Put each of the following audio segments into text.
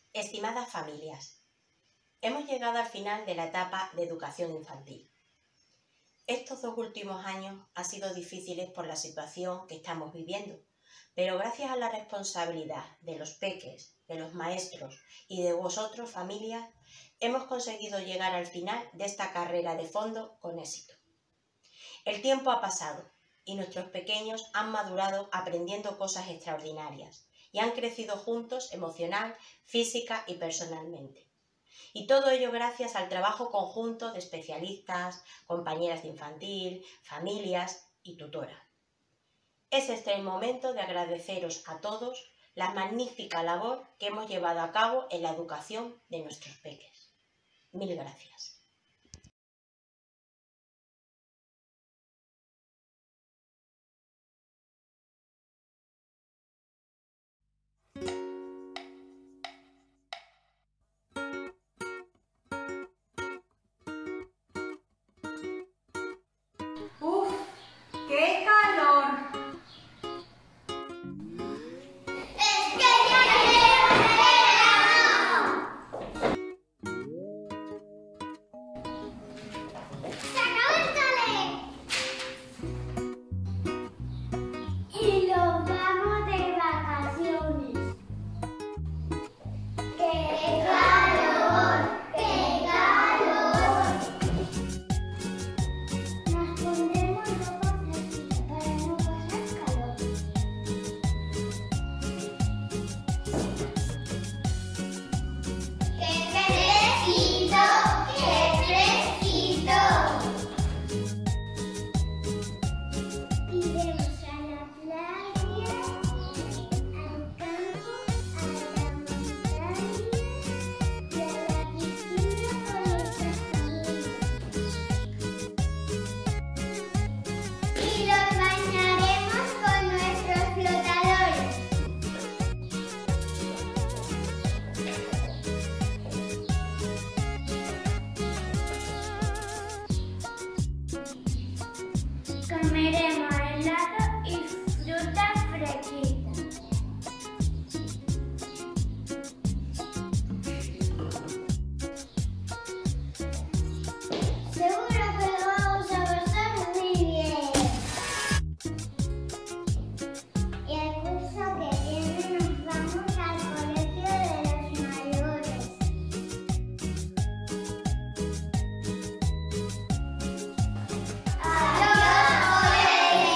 Estimadas familias, hemos llegado al final de la etapa de educación infantil. Estos 2 últimos años han sido difíciles por la situación que estamos viviendo, pero gracias a la responsabilidad de los peques, de los maestros y de vosotros, familias, hemos conseguido llegar al final de esta carrera de fondo con éxito. El tiempo ha pasado y nuestros pequeños han madurado aprendiendo cosas extraordinarias y han crecido juntos emocional, física y personalmente. Y todo ello gracias al trabajo conjunto de especialistas, compañeras de infantil, familias y tutoras. Es este el momento de agradeceros a todos la magnífica labor que hemos llevado a cabo en la educación de nuestros peques. Mil gracias. ¡Uf! ¡Qué calor! ¡Es que ya quiero verano! ¡Se acabó el cole! Y nos vamos de vacaciones. ¡Qué calor! ¡Qué calor! Nos pondremos ropa fresquita para no pasar calor. ¡Qué fresquito! ¡Qué fresquito! Iremos a la playa, al campo, a la montaña y a la piscina con nuestras familias. Y los bañaremos con nuestros flotadores. Comeremos helado y fruta fresquita. Seguro que lo vamos a pasar muy bien. Y el curso que viene nos vamos al colegio de los mayores. ¡Adiós, colegio!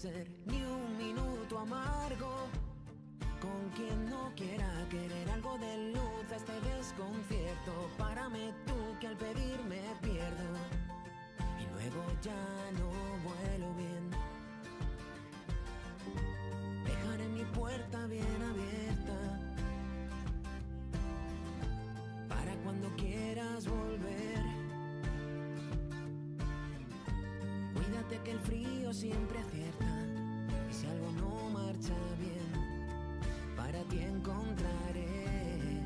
ser ni un minuto amargo. Con quien no quiera querer algo de luz a este desconcierto. Párame tú que al pedir me pierdo y luego ya no vuelo bien. Dejaré mi puerta bien abierta para cuando quieras volver. Cuídate que el frío siempre acierta y si algo no marcha bien, para ti encontraré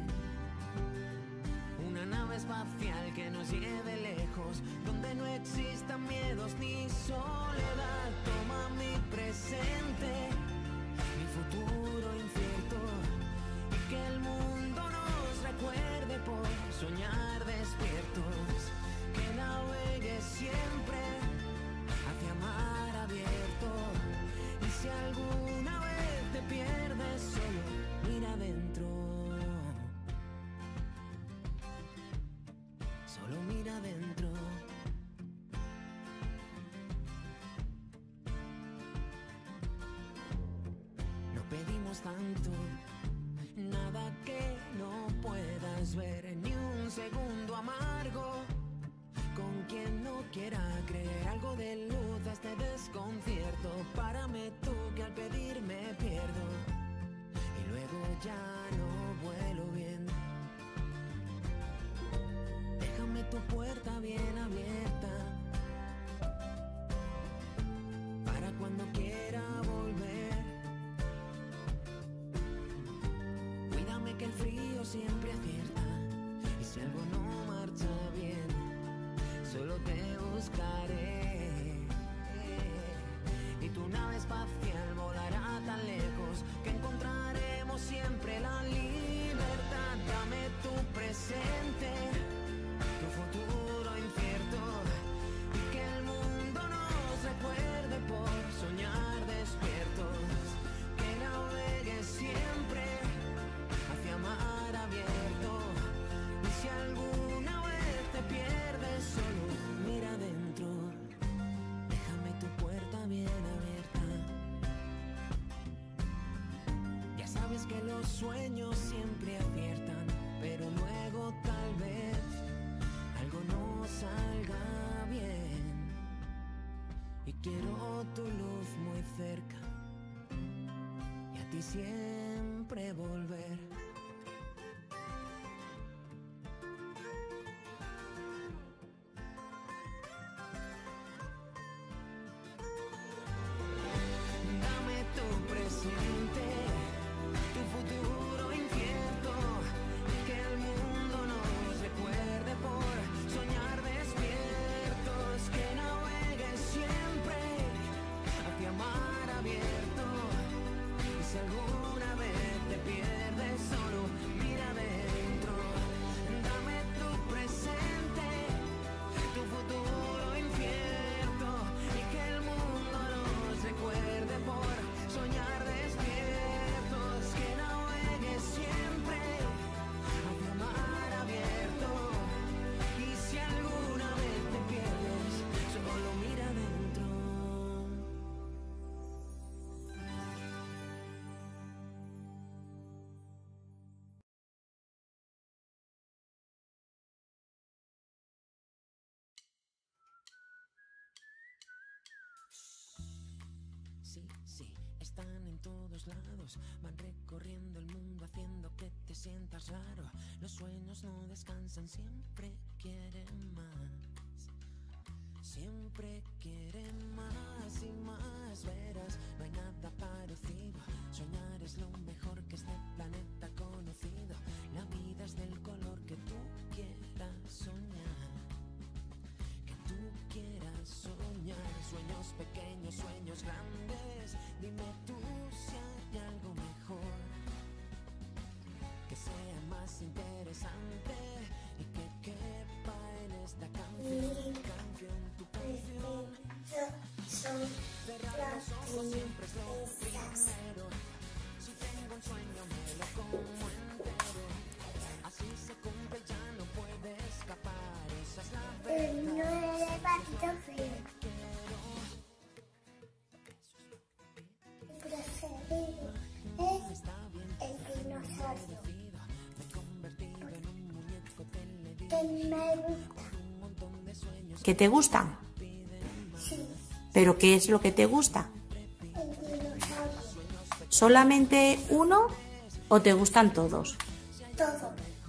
una nave espacial que nos lleve lejos, donde no existan miedos ni soledad. Toma mi presente, mi futuro incierto, y que el mundo nos recuerde por soñar despiertos. Que navegue siempre hacia mar abierto, y si alguna vez te pierdes, solo mira adentro. Solo mira adentro. No pedimos tanto, nada que no puedas ver, ni un segundo amargo. Con quien no quiera creer algo de luz a este desconcierto. Párame tú que al pedir me pierdo y luego ya no vuelo bien. Déjame tu puerta bien abierta para cuando quiera volver. Cuídame que el frío siempre acierta, y si algo no marcha bien, solo te buscaré. Y tu nave espacial volará tan lejos que encontraremos siempre la libertad. Dame tu presente, tu futuro incierto, y que el mundo nos recuerde por soñar despiertos. Que navegue siempre hacia mar abierto, y si alguna vez te pierdes, solo mira adentro. Déjame tu puerta bien abierta. Ya sabes que los sueños siempre aciertan, pero luego tal vez algo no salga bien. Y quiero tu luz muy cerca y a ti siempre volver. Tu futuro incierto, que el mundo nos recuerde por soñar despiertos. Que navegue siempre hacia mar abierto, y si alguna vez te pierdes, solo mira adentro. Dame tu presente, tu futuro incierto, y que el mundo nos recuerde por soñar despiertos. Que navegue siempre hacia mar abierto, y si alguna vez te pierdes, solo mira adentro. Sí, sí, están en todos lados, van recorriendo el mundo haciendo que te sientas raro. Los sueños no descansan, siempre quieren más. Siempre quieren más y más, verás, no hay nada parecido. Soñar es lo mejor que este planeta ha conocido. La vida es del color que tú quieras soñar. Tú quieras soñar, sueños pequeños, sueños grandes. Dime tú si hay algo mejor, que sea más interesante y que quepa en esta canción. Canción, tu canción. Cerrar los ojos siempre es lo primero. Si tengo un sueño me lo como entero. Así se cumple, ya no puede escapar. Esa es la verdad. El niño de patito feo. preferido es el dinosaurio. Que me gusta. ¿Qué te gustan? Sí, ¿Pero qué es lo que te gusta? el dinosaurio. ¿Solamente uno o te gustan todos? Todo.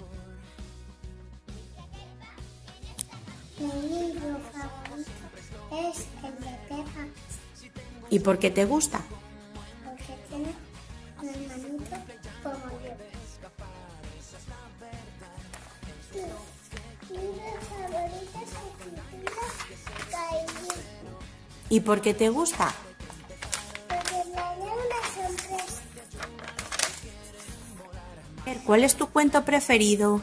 Mi libro favorito es el de Peppa, ¿Y por qué te gusta? porque tiene un hermanito como yo. Mi libro favorito se titula Caillou, ¿Y por qué te gusta? porque me da una sorpresa. ¿Cuál es tu cuento preferido?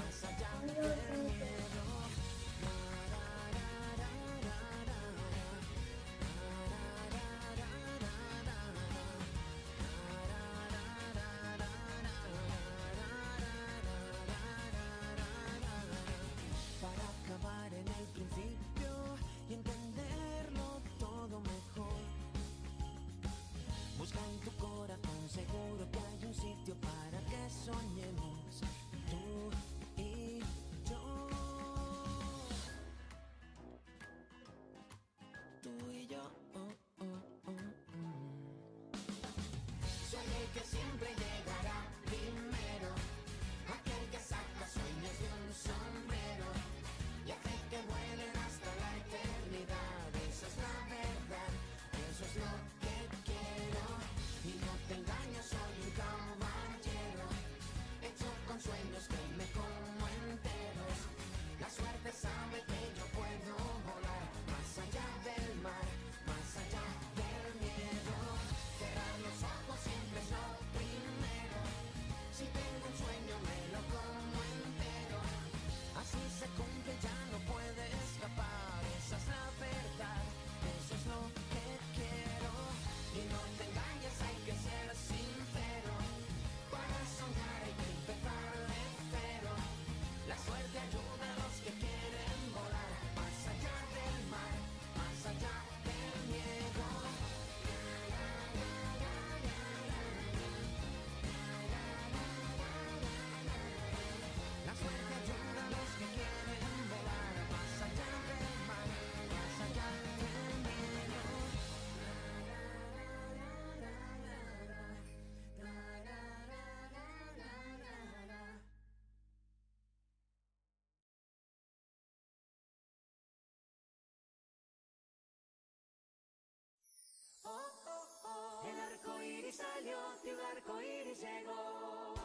El arco iris salió, el arco iris llegó.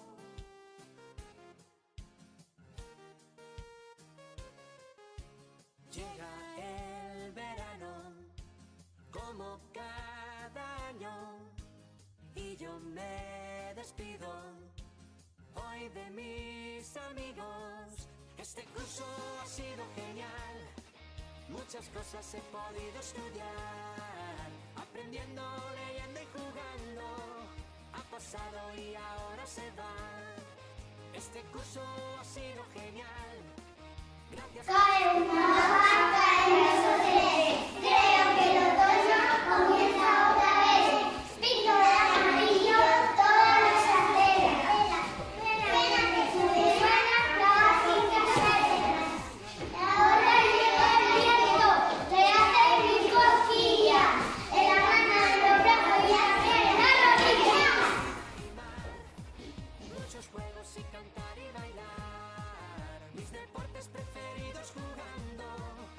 Llega el verano, como cada año, y yo me despido hoy de mis amigos. Este curso ha sido genial, muchas cosas he podido estudiar, aprendiendo, leyendo y jugando. Ha pasado y ahora se va. Este curso ha sido genial. Gracias. Cae una barca en los hoteles. Creo que el otoño comienza otra vez. Pinto de amarillo todas las aceras. Pena que se me suena las cintas negras. Ahora llega el viento, le hace mis cosquillas. En la mano los brazos y en la rodilla. Muchos juegos y cantar y bailar, mis deportes preferidos jugando.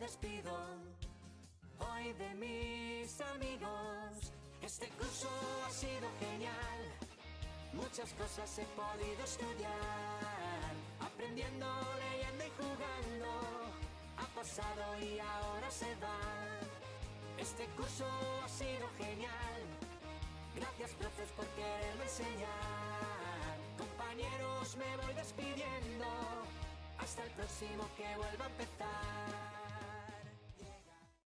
despido hoy de mis amigos. Este curso ha sido genial, muchas cosas he podido estudiar, aprendiendo, leyendo y jugando. Ha pasado y ahora se va. Este curso ha sido genial, gracias profes por quererme enseñar. Compañeros, me voy despidiendo, hasta el próximo que vuelva a empezar.